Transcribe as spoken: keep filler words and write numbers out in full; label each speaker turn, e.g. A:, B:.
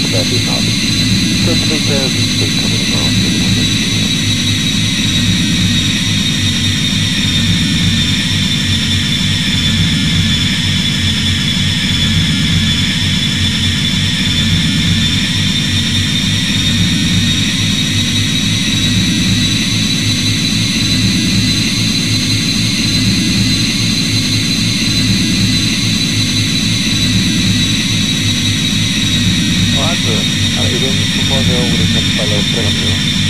A: fair bit now. So to be fair, this big coming around at the moment. Ładnie, ale idę tu może urywać palę premium.